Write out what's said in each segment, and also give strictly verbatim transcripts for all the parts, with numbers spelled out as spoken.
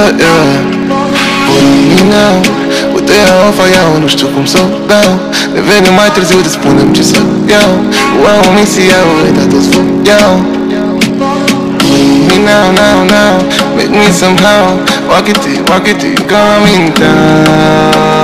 yeah. Pula mine, uite eu o iau, nu știu cum să o beau. Ne venim mai târziu, te spunem ce să iau. Wow, misia, uita toți vă iau. Pula me now, now, now, make me somehow walk it till, walk it till you're coming down.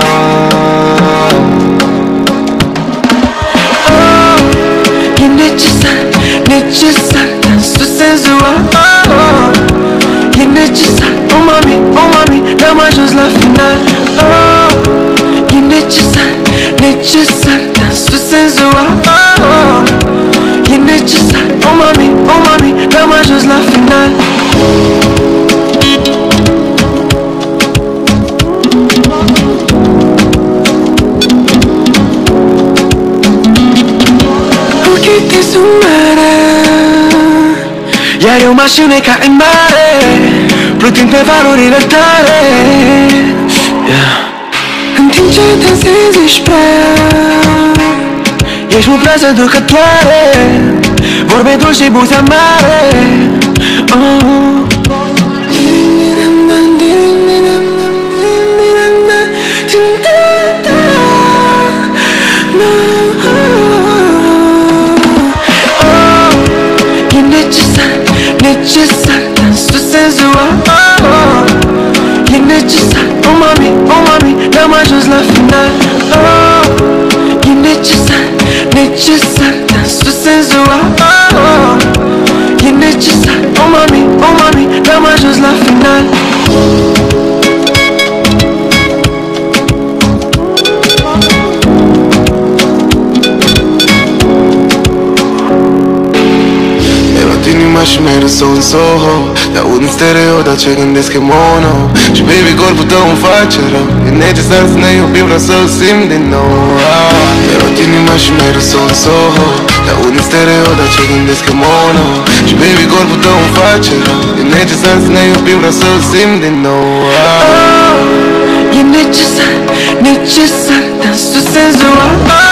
Oh, e necesar, necesar, dansul senzual. Oh, e necesar, oh mami, oh mami, n-am ajuns la final. Oh, e necesar, necesar, dansul senzual. Oh, e necesar, oh mami, oh mami, n-am ajuns la final. Ochii te sumere, iar eu mașină ca în mare, plutind pe valurile tale, yeah. În timp ce dansezi ești prea, ești mult prea seducătoare, vorbe dulci și buze amare. Oh. Necesar, dansul senzual. Oh, e necesar, oh mami, oh mami, n-am ajuns la final. Oh, e necesar, necesar, dansul senzual. Oh, e necesar, oh mami, oh mami, n-am ajuns la final. Și mi-ai răsut în Soho, te aud în stereo, dar ce gândesc e mono. Și baby, corpul tău îmi face rău, e necesar să ne iubim, vreau să-l simt din nou. Mi-ai luat inima și mi-ai răsut în Soho, te aud în stereo, dar ce gândesc e mono. Și baby, corpul tău îmi face rău, e necesar să ne iubim, vreau să-l simt din nou. Oh, e necesar, necesar, dansul senzual.